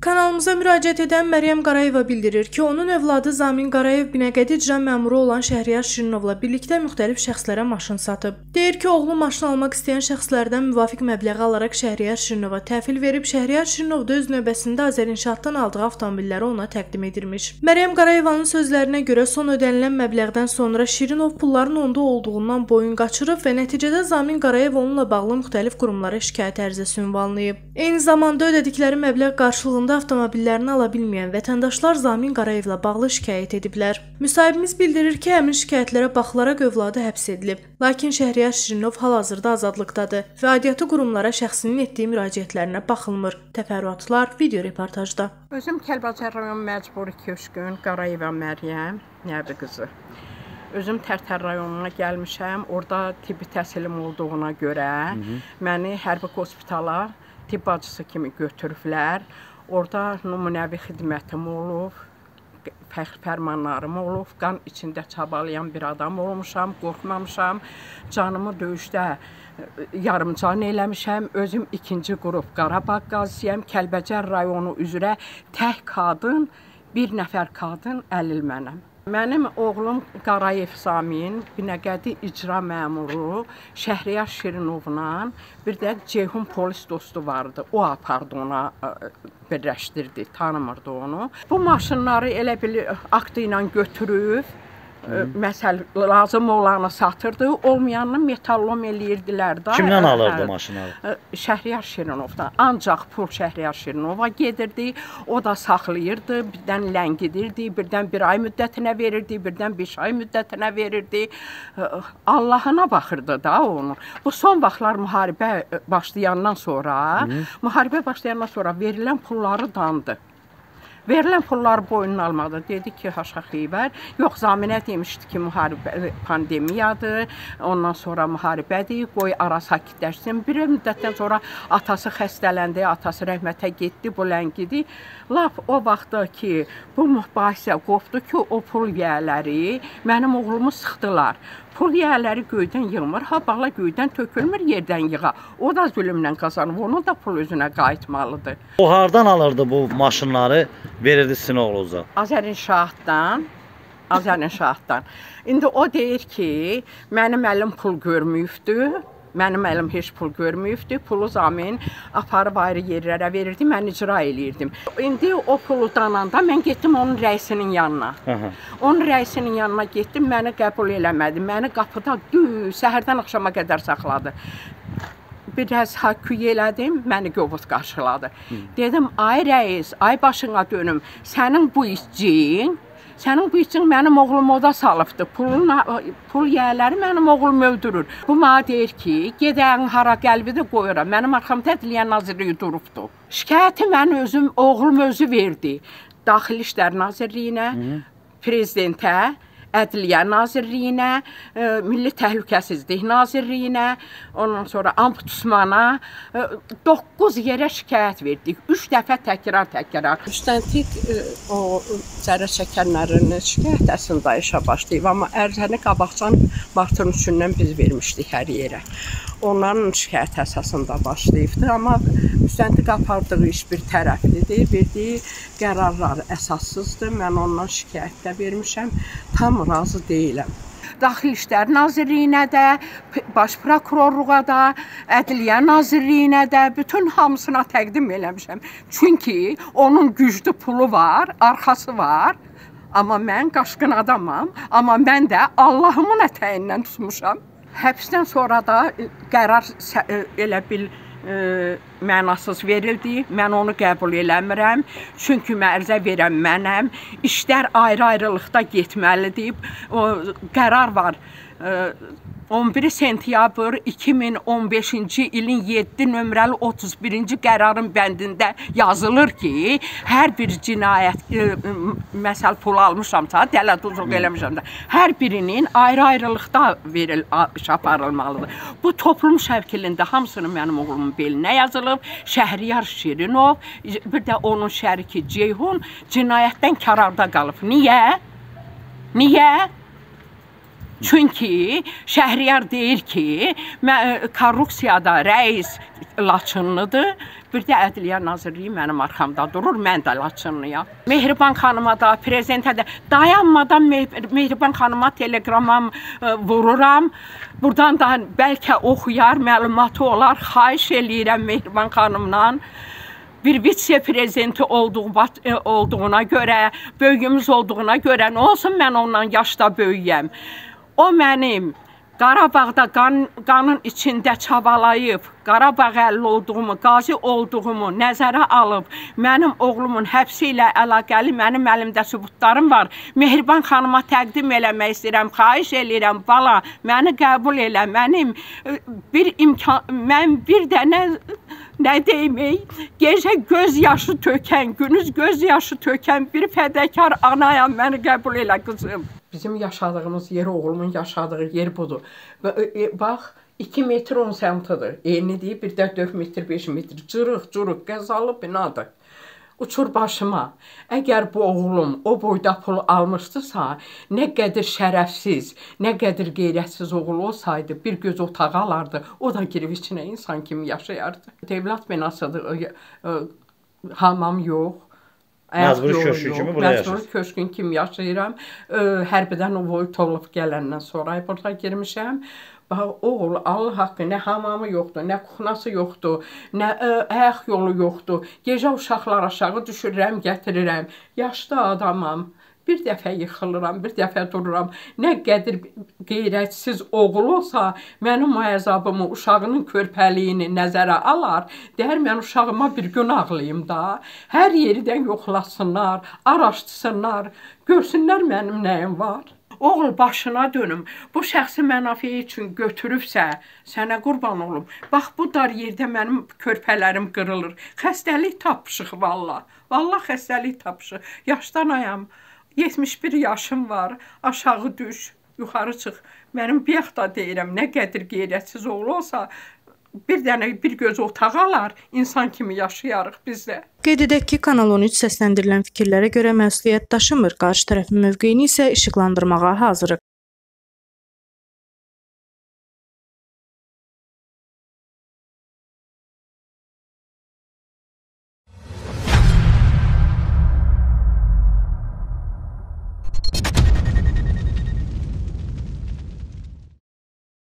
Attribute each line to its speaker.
Speaker 1: Kanalımıza müraciət edən Məryəm Qarayeva bildirir ki, onun övladı Zamin Qarayev Binəqədi icra məmuru olan Şəhriyar Şirinovla birlikdə müxtəlif şəxslərə maşın satıb. Deyir ki, oğlu maşın almaq istəyən şəxslərdən müvafiq məbləği alaraq Şəhriyar Şirinova təhvil verib, Şəhriyar Şirinov da öz növbəsində Azərinşaatdan aldığı avtomobilləri ona təqdim edirmiş. Məryəm Qarayevanın sözlərinə görə son ödənilən məbləğdən sonra Şirinov pulların onda olduğundan boyun qaçırıb və nəticədə Zamin Qarayev onunla bağlı müxtəlif qurumlara şikayət ərizəsi ünvanlayıb. Eyni zamanda ödədikləri məbləğ qarşılığında avtomobillərini ala bilməyən vətəndaşlar Zamin Qarayevlə bağlı şikayət ediblər. Müsahibimiz bildirir ki, həmin şikayətlərə baxılaraq övladı həbs edilib. Lakin Şəhriyar Şirinov hal-hazırda azadlıqdadır və aidiyyatı qurumlara şəxsinin etdiyi müraciətlərinə baxılmır. Təfərrüatlar video reportajda.
Speaker 2: Özüm Kəlbəcər rayon Məcburi Köşkün Qarayeva Məryəm Nəbi qızı. Özüm Tərtər rayonuna gəlmişəm. Orada tibbi təhsilim olduğuna görə məni hərbi hospitala tibb bacısı kimi götürüblər. Orada nümunəvi xidmətim olub, fəxr fərmanlarım olub, qan içində çabalayan bir adam olmuşam, qorxmamışam. Canımı döyüşdə yarımcan eləmişəm. Özüm 2-ci qrup Qarabağ qazisiyəm. Kəlbəcər rayonu üzrə tək qadın, bir nəfər qadın əlil mənəm. Mənim oğlum Qarayev Zamin, Binəqədi icra məmuru Şəhriyar Şirinovla bir də Ceyhun polis dostu vardı. O apardı ona, birləşdirdi, tanımırdı onu. Bu maşınları elə bil aktı ilə götürüb, məsəl lazım olanı satırdı, olmayanını metallom eləyirdilər də.
Speaker 3: Kimdən alırdı maşınları?
Speaker 2: Şəhriyar Şirinovdan. Ancaq pul Şəhriyar Şirinova gedirdi, o da saxlayırdı, birdən ləngidirdi, birdən bir ay müddətinə verirdi, birdən 5 ay müddətinə verirdi. Allahına baxırdı da onu. Bu son vaxtlar müharibə başlayandan sonra verilən pulları dandı. Verilən pulları boynuna almadı. Dedi ki, haşa xeybər. Yox, Zaminə demişdi ki, müharibə pandemiyadır, ondan sonra müharibədir, qoy ara sakitləşsin. Bir müddətdən sonra atası xəstələndi, atası rəhmətə getdi, bu ləngidir. Lap o vaxtda ki, bu mübahisə qopdu ki, o pul yiyələri mənim oğlumu sıxdılar. Pul yiyələri göydən yığmır, ha bağla göydən tökülmür, yerdən yığa. O da zülmlə qazanıb, onun da pul özünə qayıtmalıdır.
Speaker 3: O hardan alırdı bu maşınları, verirdi sizin oğlunuza?
Speaker 2: Azərinşaatdan. İndi o deyir ki, mənim əlim pul görməyibdir. Mənim əlim heç pul görməyibdir. Pulu Zamin aparıb ayrı yerlərə verirdi, mən icra eləyirdim. İndi o pulu dananda mən getdim onun rəisinin yanına. Onun rəisinin yanına getdim, məni qəbul eləmədi. Məni qapıda səhərdən axşama qədər saxladı. Biraz hakküy elədim, məni qovut qarşıladı. Dedim, ay rəis, ay başına dönüm, sənin bu işçin mənim oğlum oda salıbdır. Pul yiyələri mənim oğlum öldürür. Bu mənə deyir ki, gedəyin hara qəlbi də qoyuram. Mənim arxamda Ədliyyə Nazirliyi durubdur. Şikayəti mən oğlum özü verdi. Daxili İşlər Nazirliyinə, prezidentə, Ədliyyə Nazirliyinə, Milli Təhlükəsizlik Nazirliyinə, ondan sonra Ombudsmana 9 yerə şikayət verdik. 3 dəfə təkrar. Müstəntiq o zərər çəkənlərin şikayət əsasında işə başlayıb, amma ərizəni qabaqcan Martın 3-dən biz vermişdik hər yerə. Onların şikayət əsasında başlayıbdır, amma müstəntiq apardığı iş bir tərəflidir, verdiyi qərarlar əsassızdır. Mən ondan şikayət də vermişəm, tam razı deyiləm. Daxili İşlər Nazirliyinə də, Baş Prokurorluğa da, Ədliyyə Nazirliyinə də, bütün hamısına təqdim eləmişəm. Çünki onun güclü pulu var, arxası var. Amma mən qaşqın adamam, amma mən də Allahımın ətəyindən tutmuşam. Həbsdən sonra da qərar elə bil mənasız verildi. Mən onu qəbul eləmirəm. Çünki mərzə verən mənəm. İşlər ayrı-ayrılıqda getməlidir. Qərar var. 11 sentyabr 2015-ci ilin 7 nömrəli 31-ci qərarın bəndində yazılır ki, hər bir cinayət, məsəl pul almışamsa, dələduzluq eləmişəm də, hər birinin ayrı-ayrılıqda iş aparılmalıdır. Bu toplum şəvkilində hamısını mənim oğlumun belinə yazılıb. Şəhriyar Şirinov, bir də onun şəriki Ceyhun cinayətdən kərarda qalıb. Niyə? Çünki Şəhriyar deyir ki, korrupsiyada rəis Laçınlıdır. Bir də Ədliyyə Nazirliyi mənim arxamda durur, mən də Laçınlıyam. Mehriban xanıma da, prezidentə də dayanmadan Mehriban xanıma telegramam vururam. Buradan da bəlkə oxuyar, məlumatı olar, xahiş eləyirəm Mehriban xanımdan. Bir vitse-prezidenti olduğuna görə, böyüyümüz olduğuna görə, nə olsun mən ondan yaşda böyüyəm. O mənim Qarabağda qanın içində çavalayıb, Qarabağ əlli olduğumu, qazi olduğumu nəzərə alıb, mənim oğlumun həbsi ilə əlaqəli mənim əlimdə sübutlarım var. Mehriban xanıma təqdim eləmək istəyirəm, xahiş eləyirəm, bala, məni qəbul elə, mən bir dənə nə demək, gecə göz yaşı tökən, gündüz göz yaşı tökən bir fədəkar anayam, məni qəbul elə qızım. Bizim yaşadığımız yer, oğlumun yaşadığı yer budur. Bax, 2 metr 10 sm-dır. Eyni deyib, bir də 4 metr 5 metr. Cırıq, qəzalı binadır. Uçur başıma. Əgər bu oğlum o boyda pul almışdısa, nə qədər şərəfsiz, nə qədər qeyrətsiz oğul olsaydı, bir göz otağı alardı. O da girib içinə insan kimi yaşayardı. Devlet binasıdır, hamam yox.
Speaker 3: Məcburi köşkün kimi burada yaşayırsınız.
Speaker 2: Məcburi köşkün kimi yaşayıram. Hərbidən Voyt olub gələndən sonra burada girmişəm. Oğul, Allah haqqı, nə hamamı yoxdur, nə kuxnası yoxdur, nə ayaq yolu yoxdur. Gecə uşaqlar aşağı düşürürəm, gətirirəm. Yaşlı adamam. Bir dəfə yıxılıram, bir dəfə dururam. Nə qədər qeyrətsiz oğul olsa, mənim o əzabımı, uşağının körpəliyini nəzərə alar. Deyər, mən uşağıma bir gün ağlayım da. Hər yeridən yoxlasınlar, araşdırsınlar, görsünlər mənim nəyim var. Oğul, başına dönüm. Bu şəxsi mənafiyə üçün götürübsə, sənə qurban olum. Bax, bu dar yerdə mənim körpələrim qırılır. Xəstəlik tapışıq, valla. Valla xəstəlik tapışıq. Yaşdanayam. 71 yaşım var, aşağı düş, yuxarı çıx. Mənim bir da deyirəm, nə qədər qeyrətsiz oğlu olsa, bir dənə bir göz otağı alar, insan kimi yaşayarıq biz də.
Speaker 1: Qeyd edək ki, Kanal 13 səsləndirilən fikirlərə görə məsuliyyət daşımır, qarşı tərəfin mövqeyini isə işıqlandırmağa hazırıq.